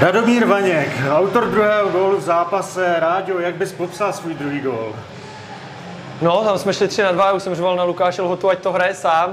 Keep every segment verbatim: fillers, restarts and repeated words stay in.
Radomír Vaněk, autor druhého gólu v zápase. Ráďo, jak bys popsal svůj druhý gól? No, tam jsme šli tři na dva, už jsem řval na Lukáše Lhotu, ať to hraje sám.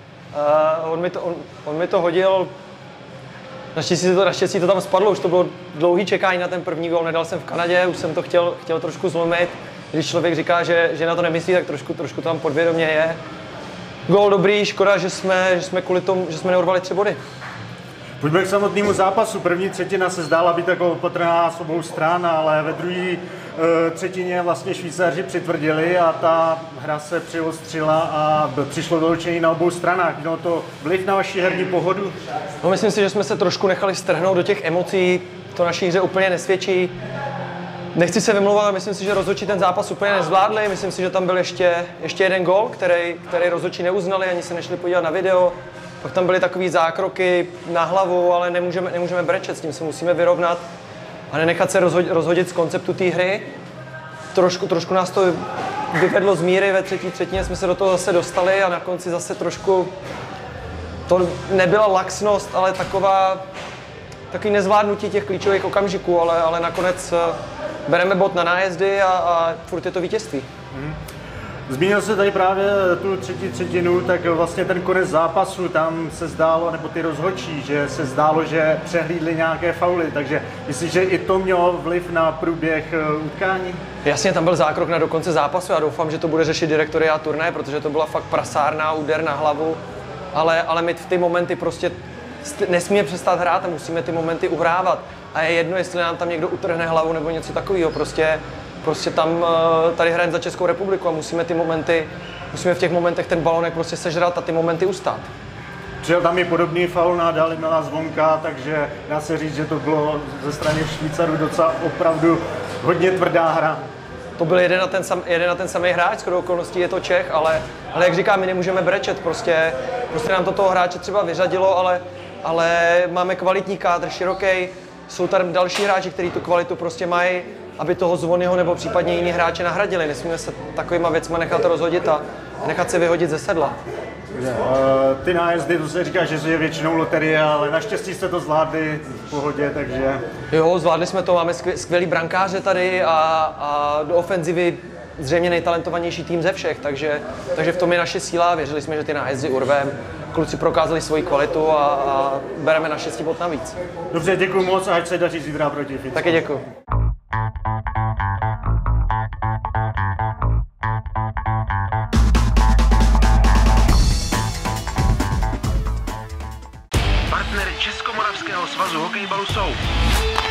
Uh, on, mi to, on, on mi to hodil, naštěstí to, naštěstí to tam spadlo, už to bylo dlouhý čekání na ten první gól, nedal jsem v Kanadě, už jsem to chtěl, chtěl trošku zlomit. Když člověk říká, že, že na to nemyslí, tak trošku, trošku tam podvědomě je. Gól dobrý, škoda, že jsme, že jsme kvůli tomu, že jsme neurvali tři body. Pojďme k samotnému zápasu. První třetina se zdála být jako opatrná z obou stran, ale ve druhé e, třetině vlastně Švýcaři přitvrdili a ta hra se přiostřila a přišlo določení na obou stranách. Mělo to vliv na vaši herní pohodu? No, myslím si, že jsme se trošku nechali strhnout do těch emocí. To naší hře úplně nesvědčí. Nechci se vymlouvat, myslím si, že rozhodčí ten zápas úplně nezvládli. Myslím si, že tam byl ještě, ještě jeden gól, který, který rozhodčí neuznali, ani se nešli podívat na video. Pak tam byly takové zákroky na hlavu, ale nemůžeme, nemůžeme brečet, s tím se musíme vyrovnat a nenechat se rozhodit, rozhodit z konceptu té hry. Trošku, trošku nás to vyvedlo z míry, ve třetí třetině jsme se do toho zase dostali a na konci zase trošku, to nebyla laxnost, ale taková, takový nezvládnutí těch klíčových okamžiků, ale, ale nakonec bereme bod na nájezdy a, a furt je to vítězství. Mm. Zmínil se tady právě tu třetí třetinu, tak vlastně ten konec zápasu, tam se zdálo, nebo ty rozhodčí, že se zdálo, že přehlídli nějaké fauly, takže myslíš, že i to mělo vliv na průběh utkání? Jasně, tam byl zákrok na do konce zápasu, já doufám, že to bude řešit direktoriát turnaje, protože to byla fakt prasárna, úder na hlavu, ale, ale my v ty momenty prostě nesmíme přestat hrát a musíme ty momenty uhrávat. A je jedno, jestli nám tam někdo utrhne hlavu nebo něco takového, prostě Prostě tam, tady hrajeme za Českou republiku a musíme ty momenty, musíme v těch momentech ten balonek prostě sežrat a ty momenty ustát. Přijel tam i podobný faul na Dalibela Zvonka, takže dá se říct, že to bylo ze strany Švýcarů docela opravdu hodně tvrdá hra. To byl jeden na ten, sam, jeden na ten samý hráč, shodou okolností je to Čech, ale, ale jak říkám, my nemůžeme brečet, prostě, prostě nám to toho hráče třeba vyřadilo, ale, ale máme kvalitní kádr, široký, jsou tady další hráči, kteří tu kvalitu prostě mají, aby toho Zvonyho nebo případně jiní hráče nahradili. Nesmíme se takovýma věcma nechat rozhodit a nechat se vyhodit ze sedla. Ty nájezdy, to se říká, že je většinou loterie, ale naštěstí jste to zvládli v pohodě, takže... Jo, zvládli jsme to, máme skvělý brankáře tady a, a do ofenzivy zřejmě nejtalentovanější tým ze všech, takže, takže v tom je naše síla, věřili jsme, že ty nájezdy urvem. Kluci prokázali svoji kvalitu a, a bereme na šestý bod navíc. Dobře, děkuji moc a ať se daří zítra proti Finsku. Taky děkuji. Partnery Českomoravského svazu hokejbalu jsou